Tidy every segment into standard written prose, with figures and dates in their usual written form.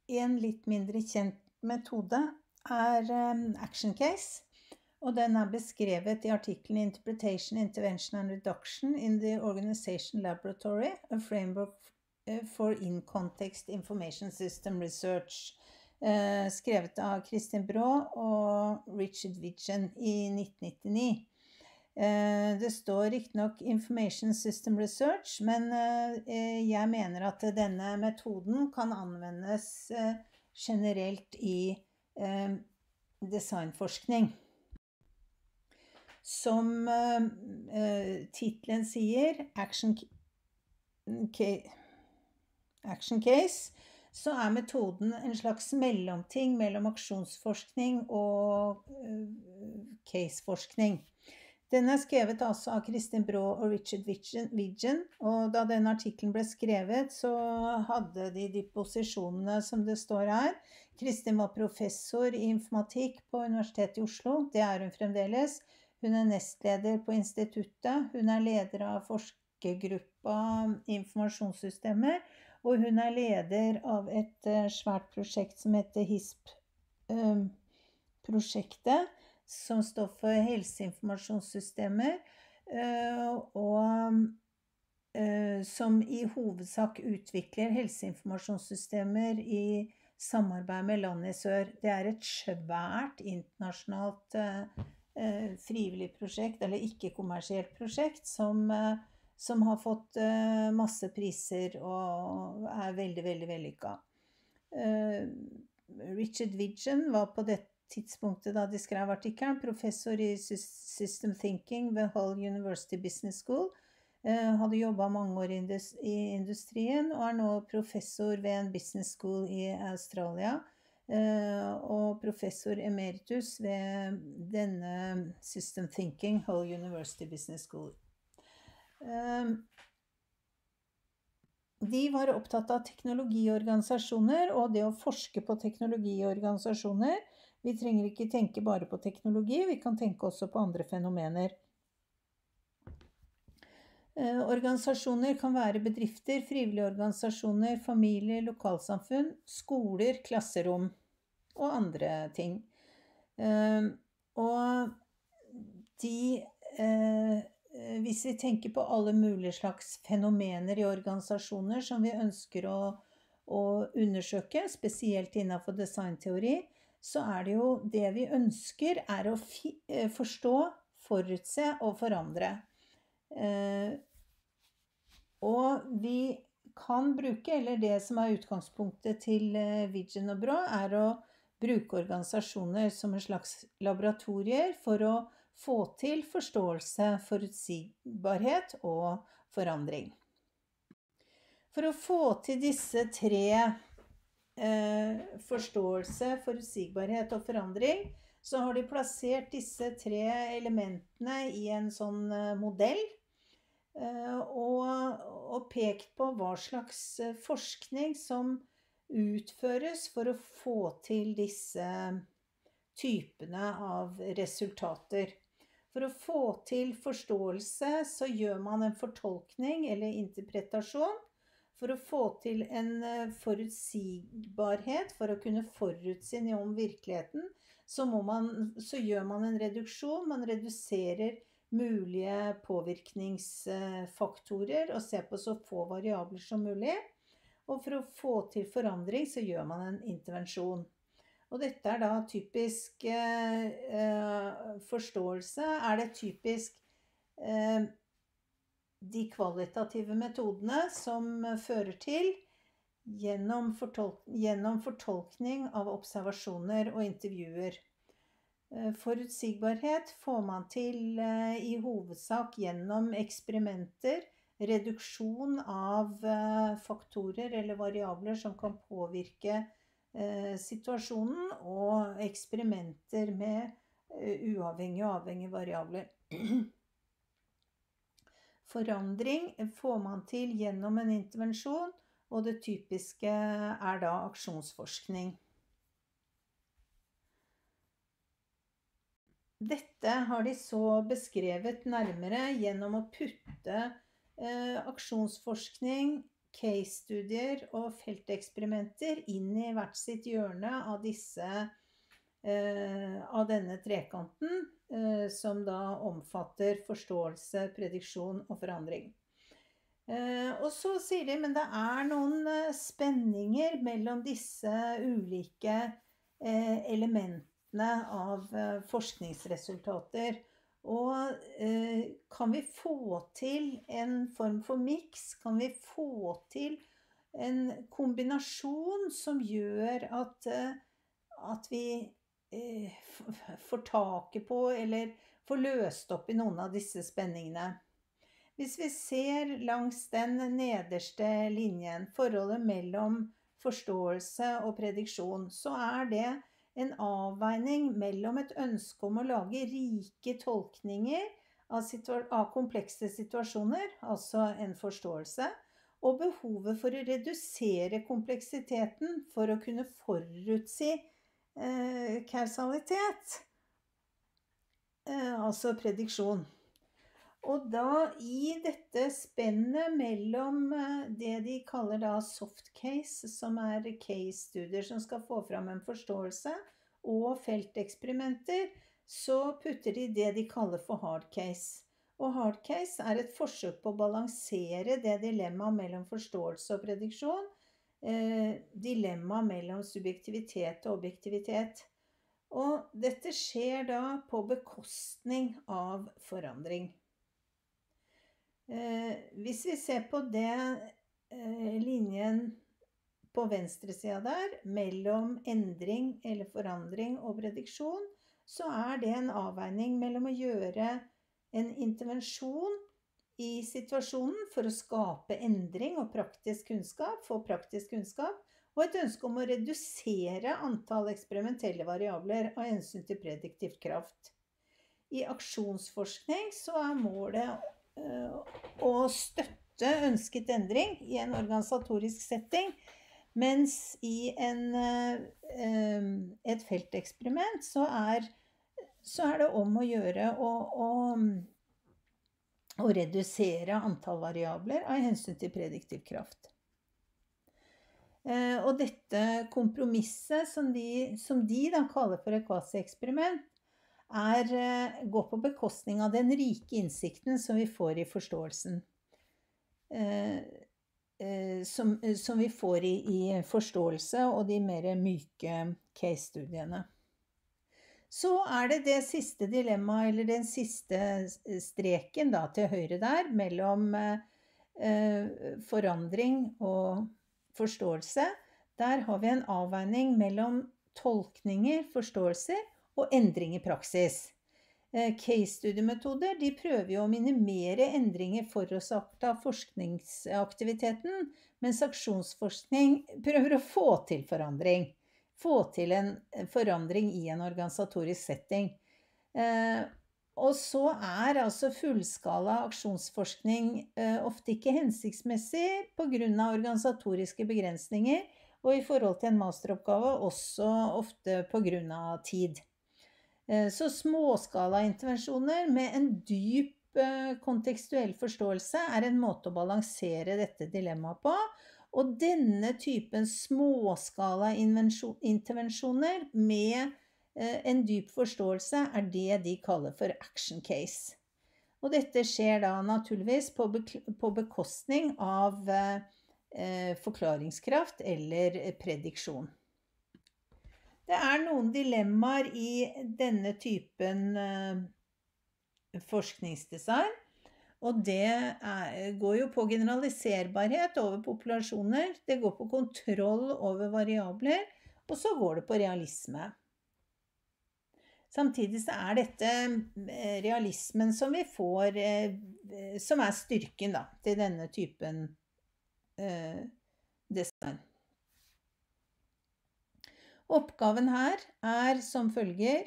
En litt mindre kjent metode Action Case, og den beskrevet i artikkelen Interpretation, Intervention and Reduction in the Organization Laboratory, a framework for in-context information system research, skrevet av Kristin Brå og Richard Widgen i 1999. Det står riktignok Information System Research, men jeg mener at denne metoden kan anvendes generelt i designforskning. Som titlen sier, Action Case, så metoden en slags mellomting mellom aksjonsforskning og caseforskning. Den skrevet altså av Kristin Brå og Richard Widgen, og da den artikkelen ble skrevet, så hadde de posisjonene som det står her. Kristin var professor i informatikk på Universitetet i Oslo, det hun fremdeles. Hun nestleder på instituttet, hun leder av forskergruppa informasjonssystemer, og hun leder av et svært prosjekt som heter HISP-prosjektet, som står for helseinformasjonssystemer, og som i hovedsak utvikler helseinformasjonssystemer i samarbeid med land i sør. Det et svært internasjonalt frivillig prosjekt, eller ikke-kommersielt prosjekt, som har fått masse priser og veldig, veldig vellykket. Richard Widgen var på det tidspunktet da de skrev artikkelen, professor i System Thinking ved Hull University Business School, hadde jobbet mange år i industrien, og nå professor ved en business school i Australia, og professor emeritus ved denne System Thinking, Hull University Business School. De var opptatt av teknologiorganisasjoner, og det å forske på teknologiorganisasjoner. Vi trenger ikke tenke bare på teknologi, vi kan tenke også på andre fenomener. Organisasjoner kan være bedrifter, frivillige organisasjoner, familier, lokalsamfunn, skoler, klasserom og andre ting. Og hvis vi tenker på alle mulige slags fenomener i organisasjoner som vi ønsker å undersøke, spesielt innenfor designteori, så det jo det vi ønsker å forstå, forutse og forandre. Og vi kan bruke, eller det som utgangspunktet til Widgen og Brå, å bruke organisasjoner som en slags laboratorier for å få til forståelse, forutsigbarhet og forandring. For å få til disse tre forståelse, forutsigbarhet og forandring, så har de plassert disse tre elementene i en sånn modell, og pekt på hva slags forskning som utføres for å få til disse typene av resultater. For å få til forståelse så gjør man en fortolkning eller interpretasjon. For å få til en forutsigbarhet, for å kunne forutsi noe om virkeligheten, så gjør man en reduksjon, man reduserer mulige påvirkningsfaktorer og ser på så få variabler som mulig. Og for å få til forandring så gjør man en intervensjon. Og dette da typisk forståelse, det typisk de kvalitative metodene som fører til gjennom fortolkning av observasjoner og intervjuer. Forutsigbarhet får man til i hovedsak gjennom eksperimenter, reduksjon av faktorer eller variabler som kan påvirke situasjonen, og eksperimenter med uavhengige og avhengige variabler. Forandring får man til gjennom en intervensjon, og det typiske da aksjonsforskning. Dette har de så beskrevet nærmere gjennom å putte aksjonsforskning case-studier og felteksperimenter inn i hvert sitt hjørne av av denne trekanten, som da omfatter forståelse, prediksjon og forandring. Og så sier de, men det noen spenninger mellom disse ulike elementene av forskningsresultater. Og kan vi få til en form for mix? Kan vi få til en kombinasjon som gjør at vi får taket på eller får løst opp i noen av disse spenningene? Hvis vi ser langs den nederste linjen, forholdet mellom forståelse og prediksjon, så det en avveining mellom et ønske om å lage rike tolkninger av komplekse situasjoner, altså en forståelse, og behovet for å redusere kompleksiteten for å kunne forutsi kausalitet, altså prediksjon. Og da i dette spennet mellom det de kaller da soft case, som case-studier som skal få fram en forståelse, og felteksperimenter, så putter de det de kaller for hard case. Og hard case et forsøk på å balansere det dilemmaet mellom forståelse og prediksjon, dilemmaet mellom subjektivitet og objektivitet. Og dette skjer da på bekostning av forandring. Hvis vi ser på linjen på venstre siden der, mellom endring eller forandring og prediksjon, så det en avveining mellom å gjøre en intervensjon i situasjonen for å skape endring og praktisk kunnskap, få praktisk kunnskap, og et ønske om å redusere antall eksperimentelle variabler av hensyn til prediktivt kraft. I aksjonsforskning så målet å støtte ønsket endring i en organisatorisk setting, mens i et felteksperiment så det om å gjøre å redusere antall variabler av hensyn til prediktiv kraft. Og dette kompromisset som de da kaller for et kvasi-eksperiment, går på bekostning av den rike innsikten som vi får i forståelsen. Som vi får i forståelse og de mer myke case-studiene. Så det siste dilemmaet, eller den siste streken da, til høyre der, mellom forandring og forståelse. Der har vi en avveining mellom tolkninger, forståelser og endring i praksis. Case-studiemetoder, de prøver jo å minimere endringer forårsaket av forskningsaktiviteten, mens aksjonsforskning prøver å få til forandring. Få til en forandring i en organisatorisk setting. Og så altså fullskala aksjonsforskning ofte ikke hensiktsmessig på grunn av organisatoriske begrensninger, og i forhold til en masteroppgave også ofte på grunn av tid. Så småskala intervensjoner med en dyp kontekstuell forståelse en måte å balansere dette dilemmaet på, og denne typen småskala intervensjoner med en dyp forståelse det de kaller for action case. Og dette skjer da naturligvis på bekostning av forklaringskraft eller prediksjon. Det noen dilemmaer i denne typen forskningsdesign, og det går jo på generaliserbarhet over populasjoner, det går på kontroll over variabler, og så går det på realisme. Samtidig så dette realismen som vi får, som styrken da, til denne typen design. Oppgaven her som følger: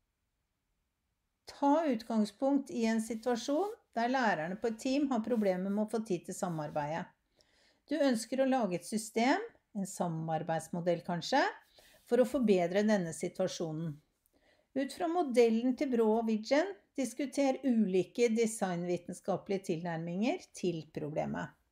ta utgangspunkt i en situasjon der lærerne på et team har problemer med å få tid til samarbeidet. Du ønsker å lage et system, en samarbeidsmodell kanskje, for å forbedre denne situasjonen. Ut fra modellen til Brå og Widgen, diskuter ulike designvitenskapelige tilnærminger til problemet.